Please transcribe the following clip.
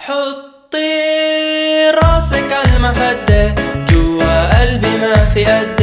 حطي راسك عالمخدة، جوا قلبي ما في قد